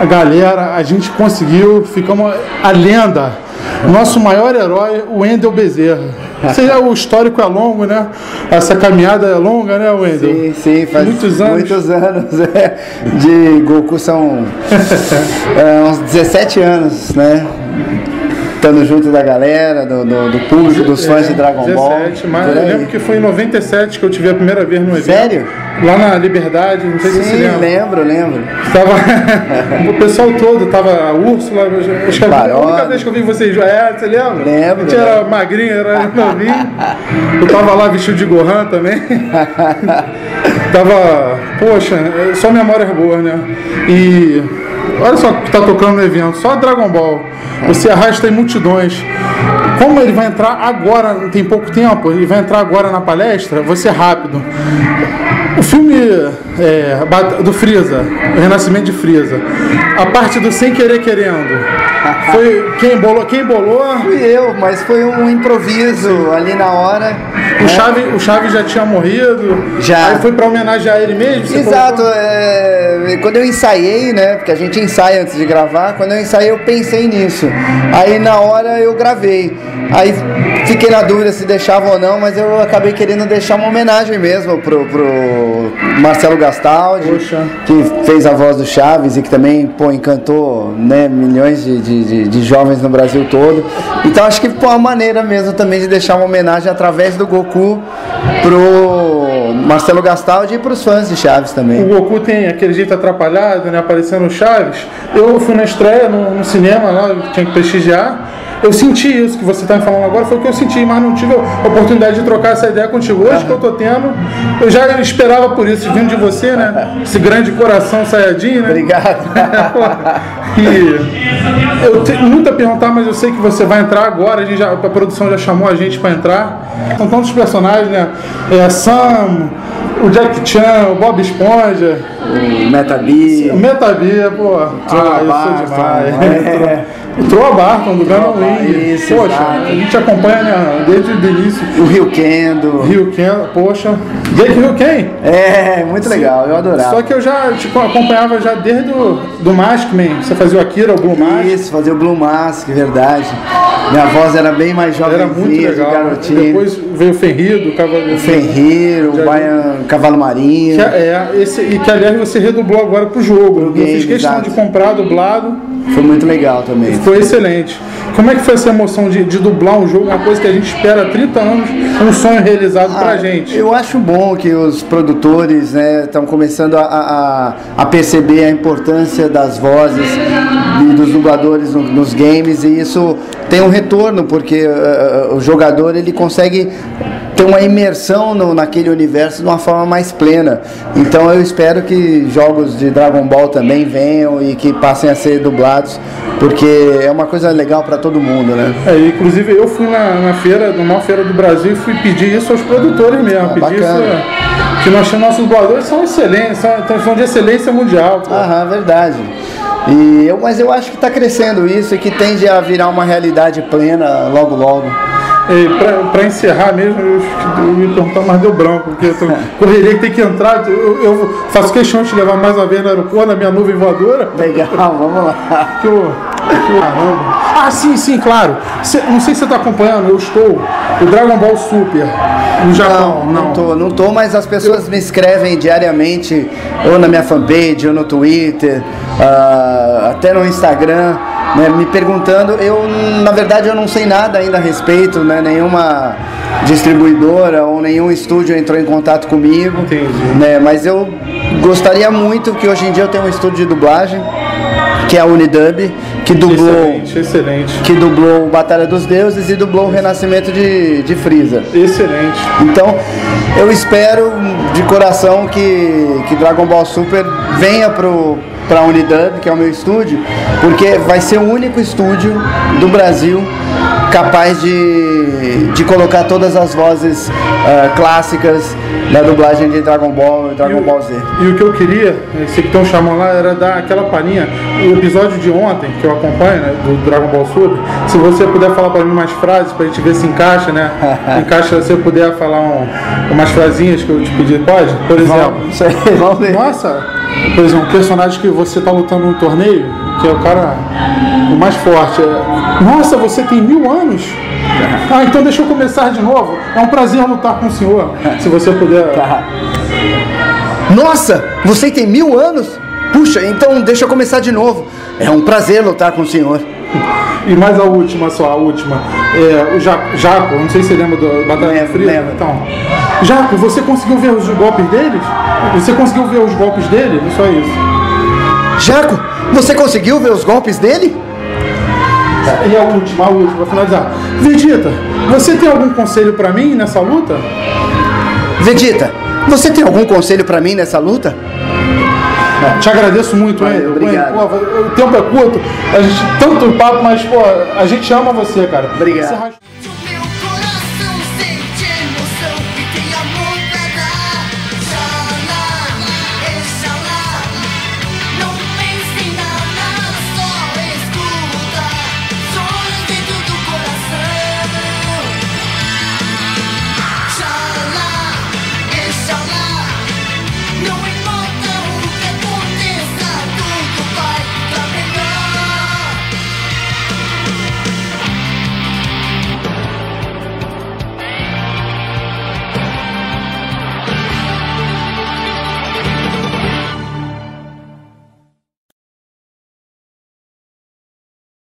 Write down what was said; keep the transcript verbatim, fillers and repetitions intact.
a galera, a gente conseguiu, ficamos a lenda. Nosso maior herói, o Wendel Bezerra. Sei lá, o histórico é longo, né? Essa caminhada é longa, né, Wendel? Sim, sim, faz muitos anos. Muitos anos, é. De Goku são é, uns dezessete anos, né? Estando junto da galera, do, do, do público, dos fãs é, de Dragon Ball. dezessete, mas eu lembro que foi em noventa e sete que eu tive a primeira vez no evento. Sério? Lá na Liberdade, não sei Sim, se você lembra. lembro, lembro. Tava o pessoal todo, tava a Úrsula, acho que a única vez que eu vi vocês, é, você lembra? Lembro. A gente era magrinho, era novinho. Eu tava lá vestido de Gohan também. Tava, poxa, só memórias boas, né? E olha só o que tá tocando no evento, só Dragon Ball. Você arrasta em multidões. Como ele vai entrar agora, tem pouco tempo, ele vai entrar agora na palestra, vou ser rápido. O filme é, do Freeza, o Renascimento de Freeza, a parte do Sem Querer Querendo, foi quem bolou? Quem bolou? Fui eu, mas foi um improviso. Sim. Ali na hora. O, né? Chaves, o Chaves já tinha morrido. Já. Aí foi pra homenagear ele mesmo? Exato. É, quando eu ensaiei, né? Porque a gente ensaia antes de gravar. Quando eu ensaiei, eu pensei nisso. Aí na hora eu gravei. Aí fiquei na dúvida se deixava ou não, mas eu acabei querendo deixar uma homenagem mesmo pro, pro Marcelo Gastaldi, Poxa. que fez a voz do Chaves e que também, pô, encantou, né, milhões de, de, de, de jovens no Brasil todo. Então acho que foi uma maneira mesmo também de deixar uma homenagem através do Goku pro Marcelo Gastaldi e pros fãs de Chaves também. O Goku tem aquele jeito atrapalhado, né, aparecendo no Chaves. Eu fui na estreia no, no cinema lá, tinha que prestigiar. Eu senti isso que você está me falando agora, foi o que eu senti, mas não tive a oportunidade de trocar essa ideia contigo. Hoje uhum. que eu estou tendo, eu já esperava por isso, vindo de você, né? Esse grande coração Saiyajin, né? Obrigado. E eu tenho muito a perguntar, mas eu sei que você vai entrar agora, a, gente já, a produção já chamou a gente para entrar. São tantos personagens, né? É, Sam, o Jack Chan, o Bob Esponja, o Metabee. O Metabee, pô. Ah, eu sou demais. É. O Troa Barton, do Gundam Wing. Poxa, exato. A gente acompanha, né, desde o início. O Ryuken do... Ryuken, poxa. Jake Ryuken. É, muito Sim. legal, eu adorava. Só que eu já tipo, acompanhava já desde o do Maskman. Você fazia o Akira, o Blue Mask. Isso, fazia o Blue Mask, verdade. Minha voz era bem mais jovem. Era muito legal. Garotinho. Depois veio o Fenrir, o Cavalo... O Fenrir, o Baian, Cavalo Marinho. Que é, esse, e que, aliás, você redublou agora pro jogo. Pro eu game, fiz questão exato. de comprar dublado. Foi muito legal também. Foi excelente. Como é que foi essa emoção de, de dublar um jogo, uma coisa que a gente espera há trinta anos, um sonho realizado ah, pra gente? Eu acho bom que os produtores estão né, começando a, a, a perceber a importância das vozes e dos dubladores no, nos games, e isso tem um retorno, porque uh, o jogador ele consegue ter uma imersão no, naquele universo de uma forma mais plena. Então eu espero que jogos de Dragon Ball também venham e que passem a ser dublados, porque é uma coisa legal para todo mundo, né? É, inclusive eu fui na, na feira, na maior feira do Brasil, e fui pedir isso aos produtores mesmo. Ah, pedir isso, que nós nossos dubladores são excelentes, são, são de excelência mundial. Pô. Aham, verdade. E eu, mas eu acho que está crescendo isso e que tende a virar uma realidade plena logo logo. Para encerrar mesmo, eu, eu ia perguntar, mas deu branco, porque eu tô, correria que tem que entrar. Eu, eu faço questão de te levar mais uma vez no aeroporto, na minha nuvem voadora. Legal, vamos lá. Que eu, que eu, ah, sim, sim, claro. Cê, não sei se você está acompanhando, eu estou. O Dragon Ball Super no Japão. Não, não, não tô, não tô, mas as pessoas eu... me escrevem diariamente, ou na minha fanpage, ou no Twitter, uh, até no Instagram. Né, me perguntando, eu na verdade eu não sei nada ainda a respeito, né, nenhuma distribuidora ou nenhum estúdio entrou em contato comigo, né, mas eu gostaria muito que hoje em dia eu tenho um estúdio de dublagem, que é a Unidub, que dublou, excelente, excelente. que dublou Batalha dos Deuses e dublou o Renascimento de, de Freeza. Excelente. Então eu espero de coração que, que Dragon Ball Super venha pro para a Unidub, que é o meu estúdio, porque vai ser o único estúdio do Brasil capaz de, de colocar todas as vozes uh, clássicas da dublagem de Dragon Ball e Dragon e Ball Z. E o que eu queria, esse que estão chamando lá, era dar aquela palhinha. O episódio de ontem, que eu acompanho, né, do Dragon Ball Super, se você puder falar para mim umas frases, pra gente ver se encaixa, né? Encaixa, se eu puder falar um, umas frasinhas que eu te pedi, pode? Por exemplo. Vamos, isso aí, vamos ver. Nossa, por exemplo, um personagem que você tá lutando num torneio, que é o cara o mais forte. É, nossa, você tem mil anos? Ah, então deixa eu começar de novo. É um prazer lutar com o senhor. Se você puder. Tá. Nossa, você tem mil anos? Puxa, então deixa eu começar de novo. É um prazer lutar com o senhor. E mais a última só, a última. É, o Jaco, Jaco, não sei se você lembra da Batalha Fria. Então, Jaco, você conseguiu ver os golpes deles? Você conseguiu ver os golpes dele? Só isso. Jaco, você conseguiu ver os golpes dele? E a última, a última, pra finalizar. Vegeta, você tem algum conselho pra mim nessa luta? Vegeta, você tem algum conselho pra mim nessa luta? Te agradeço muito, hein? Obrigado. Pô, o tempo é curto, a gente tanto papo, mas pô, a gente ama você, cara. Obrigado.